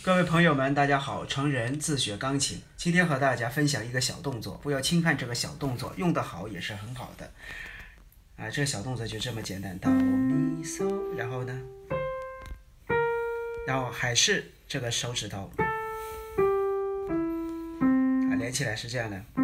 各位朋友们，大家好！成人自学钢琴，今天和大家分享一个小动作，不要轻看这个小动作，用得好也是很好的。这个小动作就这么简单，哆咪嗦，然后呢，然后还是这个手指头连起来是这样的。